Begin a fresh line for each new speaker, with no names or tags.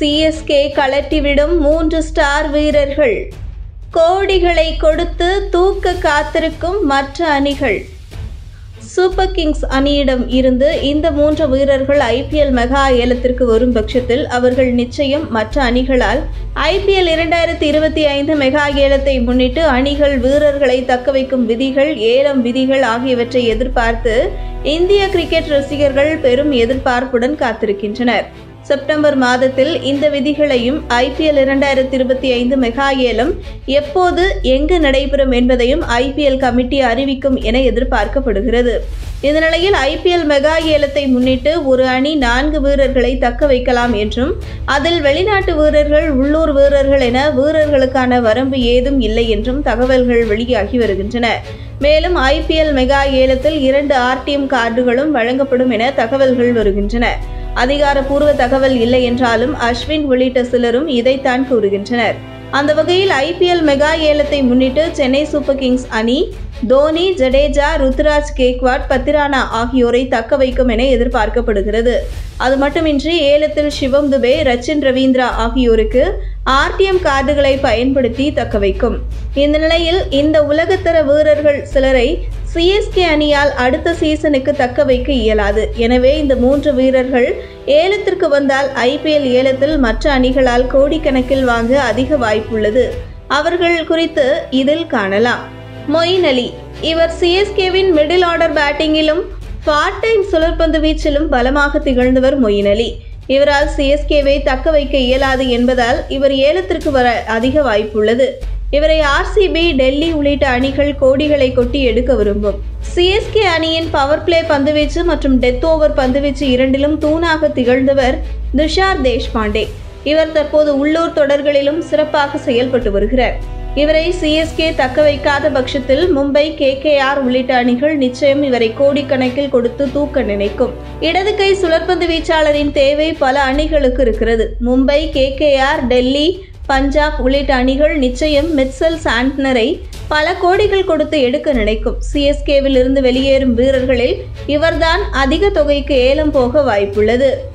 CSK கலட்டிவிடும் 3 star வீரர்கள். கோடிகளை கொடுத்து தூக்க காத்திருக்கும் மற்ற அணிகள். சூப்பர் கிங்ஸ் அணியிடம் இருந்து இந்த 3 வீரர்கள் IPL மெகா ஏலத்திற்கு வரும் பட்சத்தில் அவர்கள் நிச்சயம் மற்ற அணிகளால் IPL 2025 மெகா ஏலத்தை முன்னிட்டு அணிகள் வீரர்களை தக்கவைக்கும் விதிகள், ஏலம் விதிகள் ஆகியவற்றை எதிர்பார்த்து இந்திய கிரிக்கெட் ரசிகர்கள் பெரும் எதிர்பார்ப்புடன் காத்திருக்கின்றனர். செப்டம்பர் மாதத்தில் இந்த விதிகளையும் IPL 2025 மெகா ஏலம் எப்போது எங்கு நடைபெறும் என்பதையும் IPL கமிட்டி அறிவிக்கும் என எதிர்பார்க்கப்படுகிறது. இந்த நிலையில் IPL மெகா ஏலத்தை முன்னிட்டு ஒரு அணி 4 வீரர்களை தக்க வைக்கலாம் என்றும் அதில் வெளிநாட்டு வீரர்கள், உள்ளூர் வீரர்கள் என வீரர்களுக்கான வரம்பு ஏதும் இல்லை என்றும் தகவல்கள் வெளியாகி வருகின்றன. மேலும் IPL மெகா ஏலத்தில் 2 RTM கார்டுகளும் வழங்கப்படும் என தகவல்கள் வருகின்றன. அதிகாரப்பூர்வ தகவல் இல்லை என்றாலும் அஸ்வின் உள்ளிட்ட சிலரும் இதைத்தான் கூறுகின்றனர். அந்த வகையில் IPL மெகா ஏலத்தை முன்னிட்டு சென்னை சூப்பர் கிங்ஸ் அணி தோனி, ஜடேஜா, ருத்துராஜ் கேக்வாட், பத்திரானா ஆகியோரை தக்க வைக்கும் என எதிர்பார்க்கப்படுகிறது. அது மட்டுமின்றி ஏலத்தில் சிவம் துபே, ரச்சின் ரவீந்திரா ஆகியோருக்கு RTM கார்டுகளை பயன்படுத்தி தக்க வைக்கும். இந்த நிலையில் இந்த உலகத்தர வீரர்கள் சிலரை CSK அணியால் அடுத்த சீசனுக்கு தக்க வைக்க இயலாது. எனவே இந்த 3 வீரர்கள் ஏலத்திற்கு வந்தால் IPL ஏலத்தில் மற்ற அணிகளால் கோடிக்கணக்கில் வாங்க அதிக வாய்ப்புள்ளது. அவர்கள் குறித்து இதில் காணலாம். மொயின் அலி. இவர் CSKவின் மிடில் ஆர்டர் பேட்டிங்கிலும் பார்ட் டைம் சுழற்பந்து வீச்சிலும் பலமாக திகழ்ந்தவர் மொயின் அலி. இவரால் CSKவை தக்க வைக்க இயலாது என்பதால் இவர் ஏலத்திற்கு வர அதிக வாய்ப்புள்ளது. இவரை RCB, டெல்லி உள்ளிட்ட அணிகள் கோடிகளை கொட்டி எடுக்க விரும்பும். CSK அணியின் பவர் பிளே பந்துவீச்சு மற்றும் டெத் ஓவர் பந்துவீச்சு இரண்டிலும் தூணாக திகழ்ந்தவர் துஷார் தேஷ்பாண்டே. இவர் தற்போது உள்ளூர் தொடர்களிலும் சிறப்பாக செயல்பட்டு வருகிறார். இவரை CSK தக்க வைக்காத பட்சத்தில் மும்பை, KKR உள்ளிட்ட அணிகள் நிச்சயம் இவரை கோடிக்கணக்கில் கொடுத்து தூக்க நினைக்கும். இடது கை சுழற்பந்து வீச்சாளரின் தேவை பல அணிகளுக்கு இருக்கிறது. மும்பை, KKR, டெல்லி, பஞ்சாப் உள்ளிட்ட அணிகள் நிச்சயம் மிட்சல் சாண்ட்னரை பல கோடிகள் கொடுத்து எடுக்க நினைக்கும். CSKவில் இருந்து வெளியேறும் வீரர்களில் இவர்தான் அதிக தொகைக்கு ஏலம் போக வாய்ப்புள்ளது.